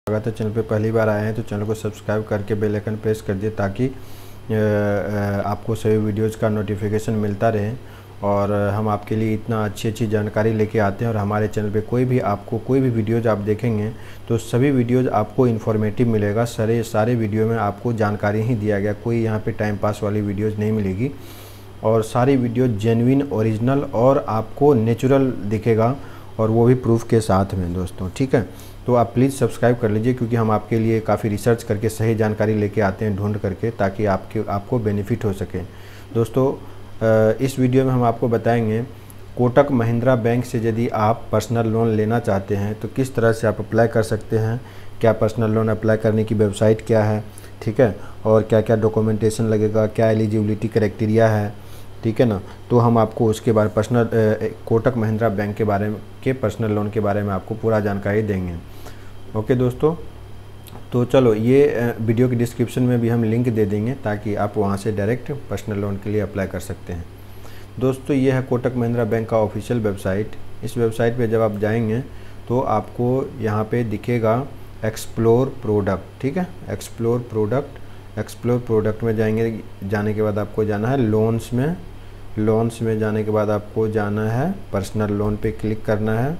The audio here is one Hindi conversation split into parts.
स्वागत है। चैनल पे पहली बार आए हैं तो चैनल को सब्सक्राइब करके बेल आइकन प्रेस कर दिए ताकि आपको सभी वीडियोज़ का नोटिफिकेशन मिलता रहे। और हम आपके लिए इतना अच्छी जानकारी लेके आते हैं। और हमारे चैनल पे कोई भी वीडियोज़ आप देखेंगे तो सभी वीडियोज़ आपको इन्फॉर्मेटिव मिलेगा। सारे वीडियो में आपको जानकारी ही दिया गया, कोई यहाँ पे टाइम पास वाली वीडियोज़ नहीं मिलेगी। और सारी वीडियो जेन्युइन, ओरिजिनल और आपको नेचुरल दिखेगा, और वो भी प्रूफ के साथ में दोस्तों। ठीक है, तो आप प्लीज़ सब्सक्राइब कर लीजिए, क्योंकि हम आपके लिए काफ़ी रिसर्च करके सही जानकारी लेके आते हैं ढूंढ करके, ताकि आपको बेनिफिट हो सके। दोस्तों इस वीडियो में हम आपको बताएंगे कोटक महिंद्रा बैंक से यदि आप पर्सनल लोन लेना चाहते हैं तो किस तरह से आप अप्लाई कर सकते हैं, क्या पर्सनल लोन अप्लाई करने की वेबसाइट क्या है, ठीक है, और क्या क्या डॉक्यूमेंटेशन लगेगा, क्या एलिजिबिलिटी क्राइटेरिया है, ठीक है ना। तो हम आपको उसके बारे कोटक महिंद्रा बैंक के पर्सनल लोन के बारे में आपको पूरा जानकारी देंगे। ओके दोस्तों, तो चलो ये वीडियो के डिस्क्रिप्शन में भी हम लिंक दे देंगे ताकि आप वहां से डायरेक्ट पर्सनल लोन के लिए अप्लाई कर सकते हैं। दोस्तों ये है कोटक महिंद्रा बैंक का ऑफिशियल वेबसाइट। इस वेबसाइट पे जब आप जाएंगे तो आपको यहाँ पे दिखेगा एक्सप्लोर प्रोडक्ट, ठीक है, एक्सप्लोर प्रोडक्ट में जाने के बाद आपको जाना है लोन्स में जाने के बाद आपको जाना है पर्सनल लोन पे क्लिक करना है।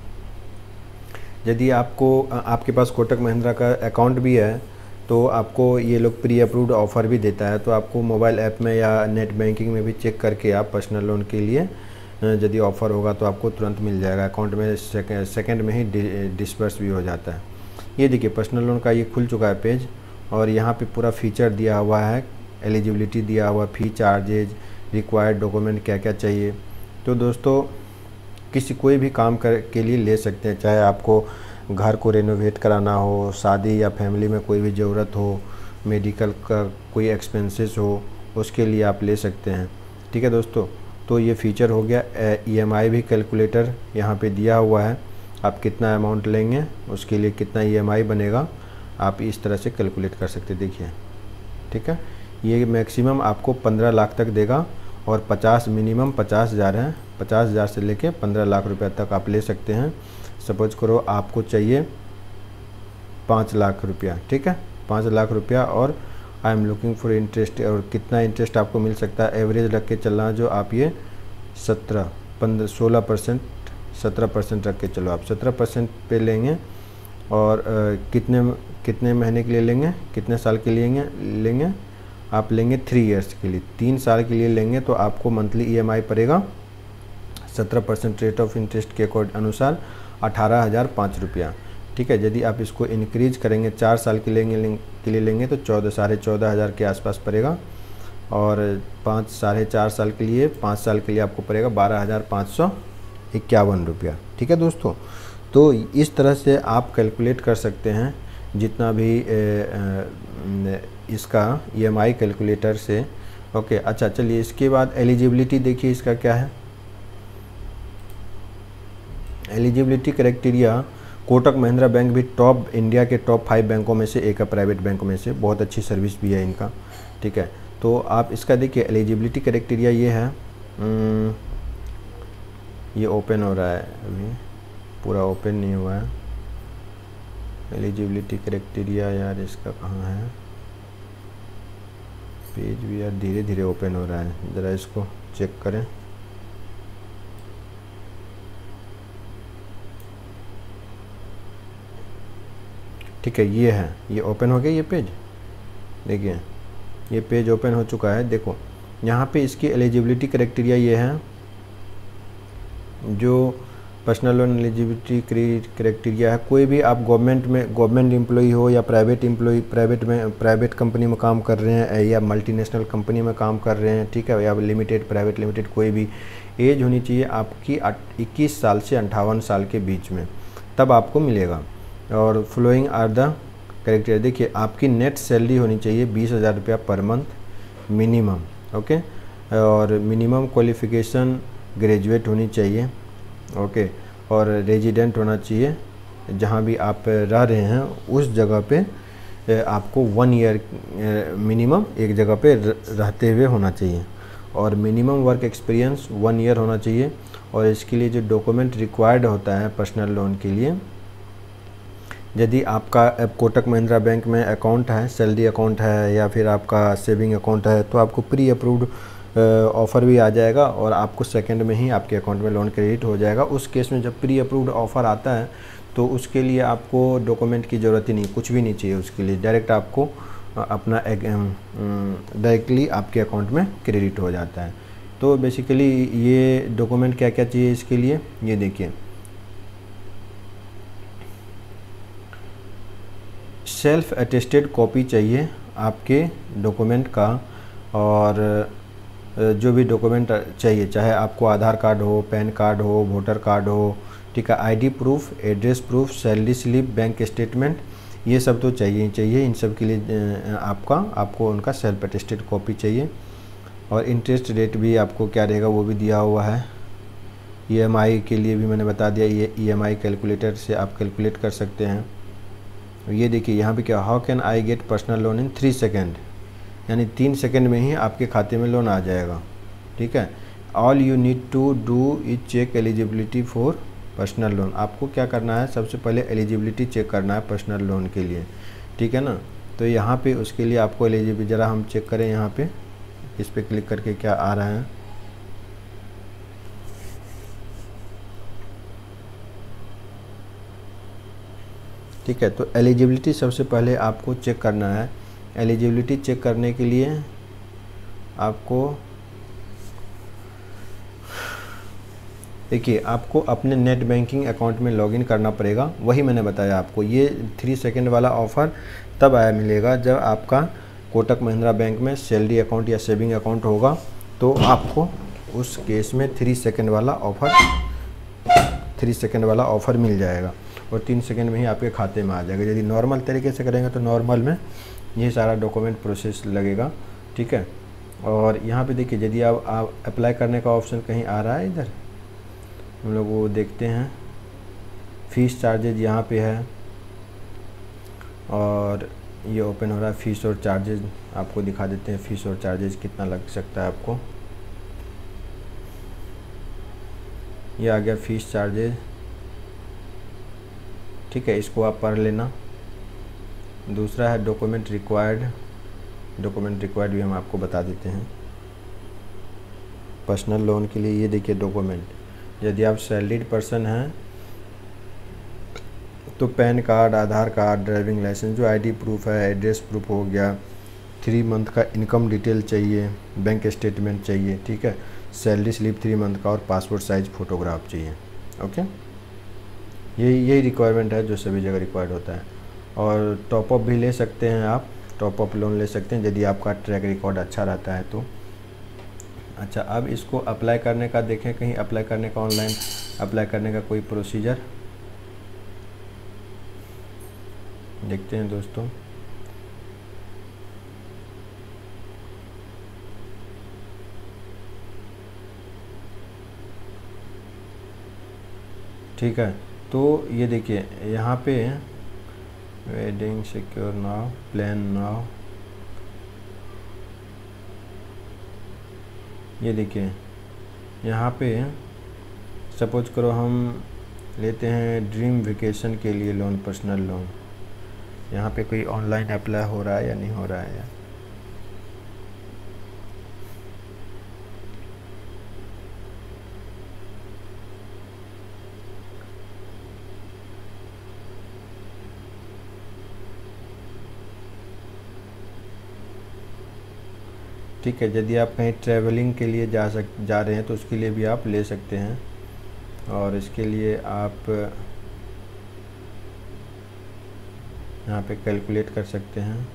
यदि आपके पास कोटक महिंद्रा का अकाउंट भी है तो आपको ये लोग प्री अप्रूव्ड ऑफ़र भी देता है, तो आपको मोबाइल ऐप में या नेट बैंकिंग में भी चेक करके आप पर्सनल लोन के लिए यदि ऑफ़र होगा तो आपको तुरंत मिल जाएगा। अकाउंट में सेकंड में ही डिस्पर्स भी हो जाता है। ये देखिए पर्सनल लोन का ये खुल चुका है पेज, और यहाँ पे पूरा फीचर दिया हुआ है, एलिजिबिलिटी दिया हुआ, फ़ी चार्जेज, रिक्वायर्ड डॉक्यूमेंट क्या क्या चाहिए। तो दोस्तों कोई भी काम के लिए ले सकते हैं, चाहे आपको घर को रेनोवेट कराना हो, शादी या फैमिली में कोई भी ज़रूरत हो, मेडिकल का कोई एक्सपेंसेस हो, उसके लिए आप ले सकते हैं। ठीक है दोस्तों, तो ये फ़ीचर हो गया। EMI भी कैलकुलेटर यहाँ पे दिया हुआ है, आप कितना अमाउंट लेंगे उसके लिए कितना EMI बनेगा, आप इस तरह से कैलकुलेट कर सकते, देखिए, ठीक है। ये मैक्सिमम आपको 15 लाख तक देगा, और मिनिमम 50,000 है, 50,000 से लेके 15 लाख रुपए तक आप ले सकते हैं। सपोज करो आपको चाहिए 5 लाख रुपया, ठीक है, 5 लाख रुपया, और I am looking for interest, और कितना इंटरेस्ट आपको मिल सकता है एवरेज रख के चलना, जो आप ये 17% रख के चलो, आप 17% पे लेंगे। और कितने महीने के लिए लेंगे, कितने साल के लिए लेंगे, आप लेंगे 3 इयर्स के लिए, 3 साल के लिए लेंगे तो आपको मंथली EMI पड़ेगा 17% रेट ऑफ इंटरेस्ट के अनुसार 18,005 रुपया, ठीक है। यदि आप इसको इंक्रीज करेंगे 4 साल के लिए लेंगे तो 14,500 के आसपास पड़ेगा, और 4.5 साल के लिए 5 साल के लिए आपको पड़ेगा 12,551 रुपया, ठीक है दोस्तों। तो इस तरह से आप कैलकुलेट कर सकते हैं जितना भी इसका EMI कैलकुलेटर से। ओके, अच्छा चलिए इसके बाद एलिजिबिलिटी देखिए इसका क्या है। Eligibility criteria, Kotak Mahindra bank भी इंडिया के टॉप 5 बैंकों में से एक है, प्राइवेट बैंक में से, बहुत अच्छी सर्विस भी है इनका, ठीक है। तो आप इसका देखिए एलिजिबिलिटी क्राइटेरिया ये है, ये ओपन हो रहा है, अभी पूरा ओपन नहीं हुआ है। एलिजिबिलिटी क्राइटेरिया यार इसका कहाँ है, पेज भी यार धीरे धीरे ओपन हो रहा है, ज़रा इसको चेक करें। ठीक है, ये है, ये ओपन हो गया ये पेज, देखिए ये पेज ओपन हो चुका है। देखो यहाँ पे इसकी एलिजिबिलिटी क्राइटेरिया ये है, जो पर्सनल लोन एलिजिबिलिटी क्राइटेरिया है, कोई भी आप गवर्नमेंट एम्प्लॉई हो या प्राइवेट कंपनी में काम कर रहे हैं, या मल्टीनेशनल कंपनी में काम कर रहे हैं, ठीक है, या प्राइवेट लिमिटेड, कोई भी एज होनी चाहिए आपकी 21 साल से 58 साल के बीच में, तब आपको मिलेगा। और फ्लोइंग आर द क्राइटेरिया, देखिए आपकी नेट सैलरी होनी चाहिए 20,000 रुपया पर मंथ मिनिमम, ओके, और मिनिमम क्वालिफिकेशन ग्रेजुएट होनी चाहिए, ओके, और रेजिडेंट होना चाहिए, जहाँ भी आप रह रहे हैं उस जगह पे आपको 1 ईयर मिनिमम एक जगह पे रहते हुए होना चाहिए, और मिनिमम वर्क एक्सपीरियंस 1 ईयर होना चाहिए। और इसके लिए जो डॉक्यूमेंट रिक्वायर्ड होता है पर्सनल लोन के लिए, यदि आपका कोटक महिंद्रा बैंक में अकाउंट है, सैलरी अकाउंट है या फिर आपका सेविंग अकाउंट है, तो आपको प्री अप्रूव्ड ऑफ़र भी आ जाएगा और आपको सेकंड में ही आपके अकाउंट में लोन क्रेडिट हो जाएगा। उस केस में जब प्री अप्रूव्ड ऑफ़र आता है तो उसके लिए आपको डॉक्यूमेंट की ज़रूरत ही नहीं, कुछ भी नहीं चाहिए उसके लिए, डायरेक्ट आपको अपना डायरेक्टली आपके अकाउंट में क्रेडिट हो जाता है। तो बेसिकली ये डॉक्यूमेंट क्या क्या चाहिए इसके लिए, ये देखिए, सेल्फ अटेस्टेड कॉपी चाहिए आपके डॉक्यूमेंट का, और जो भी डॉक्यूमेंट चाहिए, चाहे आपको आधार कार्ड हो, पैन कार्ड हो, वोटर कार्ड हो, ठीक है, ID proof, address proof, salary slip, bank statement, ये सब तो चाहिए ही चाहिए। इन सब के लिए आपको उनका सेल्फ अटेस्टेड कॉपी चाहिए। और इंटरेस्ट रेट भी आपको क्या रहेगा वो भी दिया हुआ है। ईएमआई के लिए भी मैंने बता दिया, ये ईएमआई कैलकुलेटर से आप कैलकुलेट कर सकते हैं। ये देखिए यहाँ पे क्या, how can I get personal loan in 3 second, यानी 3 सेकेंड में ही आपके खाते में लोन आ जाएगा, ठीक है। All you need to do is check eligibility for personal loan. आपको क्या करना है, सबसे पहले एलिजिबिलिटी चेक करना है पर्सनल लोन के लिए, ठीक है ना। तो यहाँ पे उसके लिए आपको एलिजिबिलिटी ज़रा हम चेक करें, यहाँ पे इस पर क्लिक करके क्या आ रहा है। ठीक है, तो एलिजिबिलिटी सबसे पहले आपको चेक करना है। एलिजिबिलिटी चेक करने के लिए आपको देखिए, आपको अपने नेट बैंकिंग अकाउंट में लॉगिन करना पड़ेगा। वही मैंने बताया आपको, ये 3 सेकेंड वाला ऑफ़र तब आया मिलेगा जब आपका कोटक महिंद्रा बैंक में सैलरी अकाउंट या सेविंग अकाउंट होगा, तो आपको उस केस में 3 सेकेंड वाला ऑफ़र मिल जाएगा और 3 सेकेंड में ही आपके खाते में आ जाएगा। यदि नॉर्मल तरीके से करेंगे तो नॉर्मल में ये सारा डॉक्यूमेंट प्रोसेस लगेगा, ठीक है। और यहाँ पे देखिए, यदि आप अप्लाई करने का ऑप्शन कहीं आ रहा है, इधर हम लोग वो देखते हैं, फ़ीस चार्जेज यहाँ पे है और ये ओपन हो रहा है। फ़ीस और चार्जेज आपको दिखा देते हैं, फ़ीस और चार्जेज कितना लग सकता है आपको। ये आ गया फ़ीस चार्जेज, ठीक है, इसको आप पढ़ लेना। दूसरा है डॉक्यूमेंट रिक्वायर्ड, डॉक्यूमेंट रिक्वायर्ड भी हम आपको बता देते हैं पर्सनल लोन के लिए। ये देखिए डॉक्यूमेंट, यदि आप सैलरीड पर्सन हैं तो PAN card, Aadhaar card, driving licence, जो आईडी प्रूफ है, एड्रेस प्रूफ हो गया, 3 मंथ का इनकम डिटेल चाहिए, बैंक स्टेटमेंट चाहिए, ठीक है, सैलरी स्लिप 3 मंथ का और पासपोर्ट साइज फ़ोटोग्राफ चाहिए। ओके, यही रिक्वायरमेंट है जो सभी जगह रिक्वायर्ड होता है। और टॉपअप भी ले सकते हैं आप, टॉपअप लोन ले सकते हैं यदि आपका ट्रैक रिकॉर्ड अच्छा रहता है तो। अच्छा, अब इसको अप्लाई करने का देखें, कहीं अप्लाई करने का, ऑनलाइन अप्लाई करने का कोई प्रोसीजर देखते हैं दोस्तों। ठीक है, तो ये देखिए यहाँ पे wedding secure now, plan now, ये देखिए यहाँ पे सपोज करो हम लेते हैं ड्रीम वेकेशन के लिए लोन, पर्सनल लोन। यहाँ पे कोई ऑनलाइन अप्लाई हो रहा है या नहीं हो रहा है यार। ठीक है, यदि आप कहीं ट्रैवलिंग के लिए जा रहे हैं तो उसके लिए भी आप ले सकते हैं। और इसके लिए आप यहाँ पे कैलकुलेट कर सकते हैं,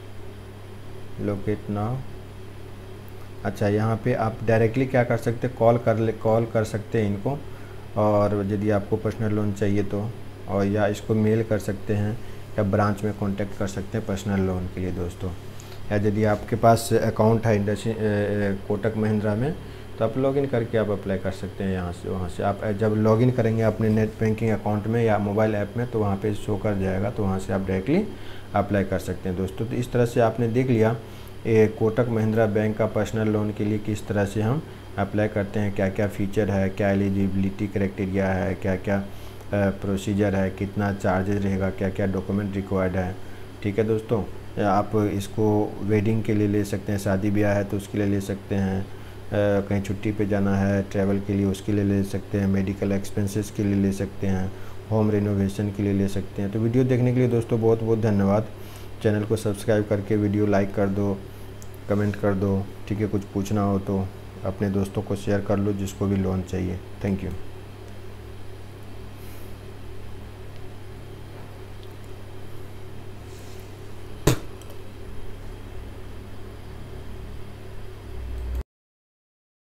लोकेट नाउ। अच्छा, यहाँ पे आप डायरेक्टली क्या कर सकते हैं, कॉल कर सकते हैं इनको, और यदि आपको पर्सनल लोन चाहिए तो, और या इसको मेल कर सकते हैं या ब्रांच में कांटेक्ट कर सकते हैं पर्सनल लोन के लिए दोस्तों। या यदि आपके पास अकाउंट है कोटक महिंद्रा में तो आप लॉगिन करके आप अप्लाई कर सकते हैं यहाँ से, वहाँ से। आप जब लॉगिन करेंगे अपने नेट बैंकिंग अकाउंट में या मोबाइल ऐप में तो वहाँ पे शो कर जाएगा, तो वहाँ से आप डायरेक्टली अप्लाई कर सकते हैं दोस्तों। तो इस तरह से आपने देख लिया कोटक महिंद्रा बैंक का पर्सनल लोन के लिए किस तरह से हम अप्लाई करते हैं, क्या क्या फ़ीचर है, क्या एलिजिबिलिटी क्राइटेरिया है, क्या क्या प्रोसीजर है, कितना चार्जेज रहेगा, क्या क्या डॉक्यूमेंट रिक्वायर्ड है। ठीक है दोस्तों, आप इसको वेडिंग के लिए ले सकते हैं, शादी ब्याह है तो उसके लिए ले सकते हैं, कहीं छुट्टी पे जाना है ट्रैवल के लिए उसके लिए ले सकते हैं, मेडिकल एक्सपेंसेस के लिए ले सकते हैं, होम रिनोवेशन के लिए ले सकते हैं। तो वीडियो देखने के लिए दोस्तों बहुत बहुत धन्यवाद। चैनल को सब्सक्राइब करके वीडियो लाइक कर दो, कमेंट कर दो। ठीक है, कुछ पूछना हो तो अपने दोस्तों को शेयर कर लो जिसको भी लोन चाहिए। Thank you.